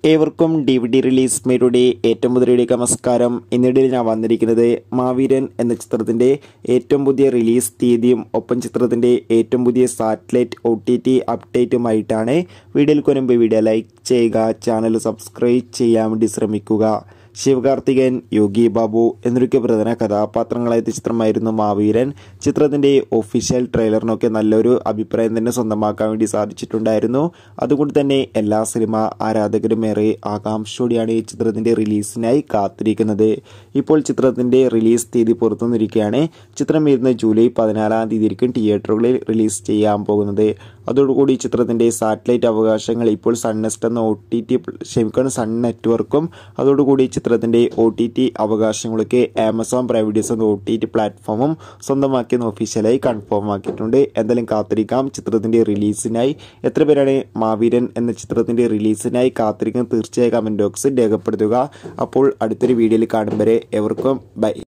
ഏവർക്കും DVD release മേരുടെ ഏറ്റവും പുതിയ നമസ്കാരം. ഇന്നിടെ ഞാൻ വന്നിരിക്കുന്നത് മാവീരൻ എന്ന ചിത്രത്തിൻ്റെ ഏറ്റവും പുതിയ റിലീസ് തീയതിയും ഒപ്പം ചിത്രത്തിൻ്റെ ഏറ്റവും പുതിയ സാറ്റലൈറ്റ് OTT അപ്ഡേറ്റുമായിട്ടാണ്. വീഡിയോയിൽ മുൻപ് വീഡിയോ ലൈക്ക് ചെയ്യുക, ചാനൽ സബ്സ്ക്രൈബ് ചെയ്യാൻ വേണ്ടി ശ്രമിക്കുക. ശിവകാർത്തികൻ, യോഗി ബാബു എന്നൊക്കെ പ്രധാന കഥാപാത്രങ്ങളായ ചിത്രമായിരുന്നു മാവീരൻ. ചിത്രത്തിൻ്റെ ഒഫീഷ്യൽ ട്രെയിലറിനൊക്കെ നല്ലൊരു അഭിപ്രായം തന്നെ സ്വന്തമാക്കാൻ വേണ്ടി സാധിച്ചിട്ടുണ്ടായിരുന്നു. അതുകൊണ്ട് തന്നെ എല്ലാ സിനിമ ആരാധകരും ഏറെ ആകാംക്ഷയോടെയാണ് ഈ ചിത്രത്തിൻ്റെ റിലീസിനായി കാത്തിരിക്കുന്നത്. ഇപ്പോൾ ചിത്രത്തിൻ്റെ റിലീസ് തീയതി പുറത്തുവന്നിരിക്കുകയാണ്. ചിത്രം വരുന്ന ജൂലൈ 14-ാം തീയതിയായിരിക്കും തിയേറ്ററുകളിൽ റിലീസ് ചെയ്യാൻ പോകുന്നത്. അതോടുകൂടി ചിത്രത്തിൻ്റെ സാറ്റലൈറ്റ് അവകാശങ്ങൾ ഇപ്പോൾ സൺ നെറ്റ്വർക്കും അതോടുകൂടി ചിത്രത്തിൻ്റെ OTT അവകാശങ്ങളൊക്കെ ആമസോൺ പ്രൈം വീഡിയോസ് എന്ന OTT പ്ലാറ്റ്ഫോമും സ്വന്തമാക്കിയെന്ന് ഒഫീഷ്യലായി കൺഫേം ആക്കിയിട്ടുണ്ട്. എന്തായാലും കാത്തിരിക്കാം ചിത്രത്തിൻ്റെ റിലീസിനായി. എത്ര പേരാണ് മാവീരൻ എന്ന ചിത്രത്തിൻ്റെ റിലീസിനായി കാത്തിരിക്കുന്നത്? തീർച്ചയായും കമൻറ്റ് ബോക്സിൽ രേഖപ്പെടുത്തുക. അപ്പോൾ അടുത്തൊരു വീഡിയോയിൽ കാണും വരെ എവർക്കും ബൈ.